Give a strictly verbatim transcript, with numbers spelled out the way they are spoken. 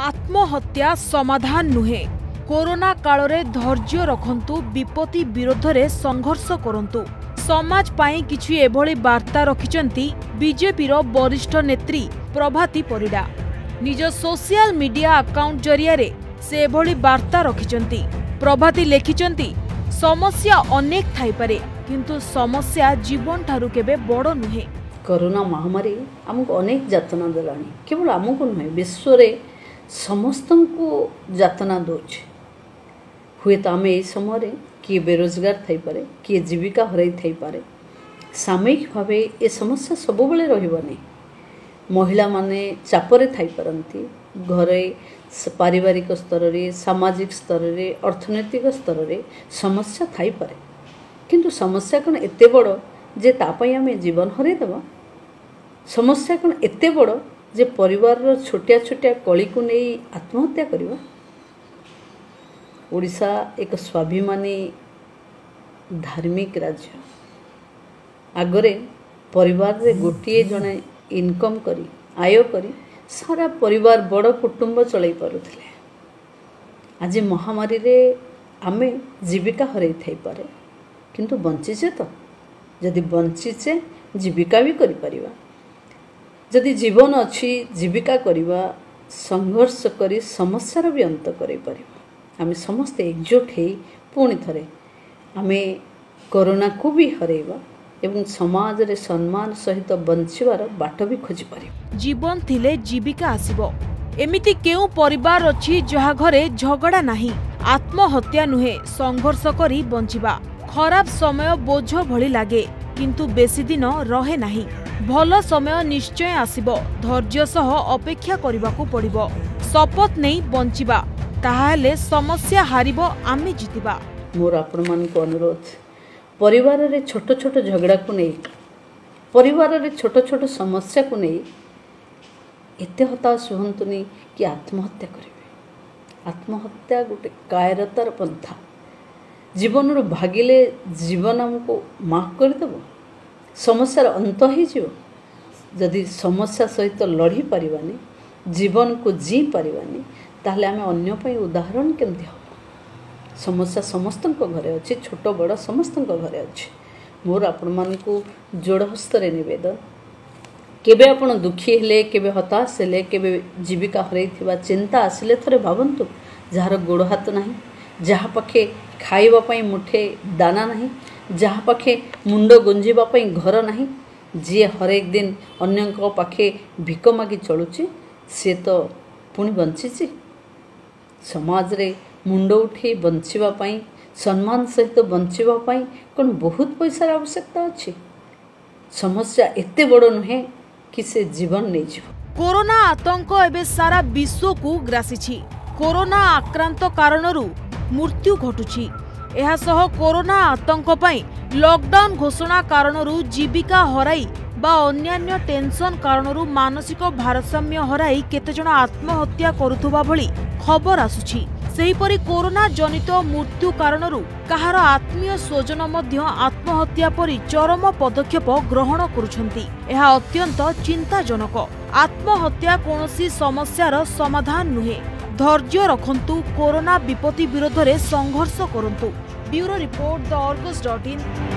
आत्महत्या समाधान नुहे। कोरोना काल रे धैर्य रखंतु, विपत्ति विरोध रे संघर्ष करंतु। समाज पाई किछि एभली वार्ता रखिचंती बीजेपी रो वरिष्ठ नेत्री प्रभाती परिडा। निज सोशल मीडिया अकाउंट जरिया रे से एभली वार्ता रखिचंती। प्रभाती लेखिचंती, समस्या अनेक थाई पारे किंतु समस्या जीवन ठारू केबे बड़ नुहे। कोरोना महामारी आमको अनेक जातना देलानी, केवल आमको नुहे विश्व रे समस्त को जातना दौचे। हुए तो आम यही समय किए बेरोजगार थी पारे, किए जीविका हर थी पारे। सामयिक भाव ये समस्या सब बेले रही। महिला माने चापरे थी पारती, घरे पारिवारिक स्तर रे, सामाजिक स्तर रे, अर्थनैतिक स्तर रे समस्या थी पारे। किंतु समस्या कौन एते बड़ जे तापाई आम जीवन हरईदेवा? समस्या कौन एते बड़ जे परिवार छोटिया छोटिया कली को नहीं आत्महत्या करवा? ओडिशा एक स्वाभिमानी धार्मिक राज्य। आगरे परिवार रे गोटे जने इनकम करी आय करी सारा परिवार बड़ कुटुंब चलाई पारुथिले। आज महामारी रे आमे जीविका हरई थाई पारे, किंतु बंचीचे तो जदि बंचीचे जीविका भी करि परिबा। जदि जीवन अच्छी जीविका करिबा, संघर्ष करी समस्यार भी अंत करि परिबा। आमे समस्ते एकजुट हे पुणी थरे आमे कोरोना को भी हरैबा एवं समाज रे सम्मान सहित बंचिबार बाट भी खोजि परिबा। जीवन थिले जीविका आसीबो। एमिति केउ परिवार अछि जहा घरे झगड़ा नाही, आत्महत्या नुहे, संघर्ष करी बंचिबा। खराब समय बोझ भली लागे किंतु बेसी दिन रहे नाही। भल समय निश्चय आसीबो, धैर्य सह अपेक्षा करिबाकू पड़िबो। शपथ नहीं बंचिबा, ताहाले समस्या हारिबो, आमे जितिबा। मोर आपण मान को अनुरोध, परिवार रे छोट छोट झगड़ा को नहीं, परिवार रे छोट छोट समस्या को नहीं एते हताश हुंतुनी कि आत्महत्या करिवे। आत्महत्या गोटे कायरतार पंथा। जीवन रो भागिले जीवन हमको माफ कर देबो, समस्यार अंत ही जीव। जदि समस्या सहित लड़ी पारिबानी, जीवन को जी पारिबानी, ताहले आमे अन्य पई उदाहरण केमति हो? समस्या समस्त घरे अच्छे, छोट बड़ समस्त घरे अच्छे। मोर आपण मान को जोड़ हस्त निवेदन, केबे आपण दुखी हेले, केबे हताश हेले, केबे जीविका हरई चिंता आसिले थरे भावंतु, जार गोड़ हाथ नाही, जहाँ पाखे खाइबा पई मुठे दाना नहीं, जहाँ पाखे मुंड गुंजिबा पई घर नहीं, जी हरेक दिन अन्य पाखे भिक मागी चलुची, सी तो पुणी बंची। समाज रे मुंड उठे बंचिबा पई, सम्मान सहित बंचिबा पई कौन बहुत पैसार आवश्यकता अच्छी? समस्या एते बड़ नुहे कि से जीवन नहीं जीव। कोरोना आतंक एबे सारा विश्व को ग्रासीछि। कोरोना आक्रांत कारणरू मृत्यु घटुछि। एहा सह कोरोना आतंक पई लॉकडाउन घोषणा कारणरू जीविका हराई बा अन्यान्य टेंशन कारणरू मानसिक भारसाम्य हराई केतेजण आत्महत्या करुथुबा भली खबर आसुछि। सेहीपरि कोरोना जनित मृत्यु कारणरू कहार आत्मीय स्वजन मध्य आत्महत्या परि चरम पदक्षेप ग्रहण करुछंती। एहा अत्यंत चिंताजनक। आत्महत्या कोनोसी समस्यार समाधान नुहे। धैर्य रखंतु, कोरोना विपत्ति विरोध रे संघर्ष करंतु। Bureau report the Argus dot in.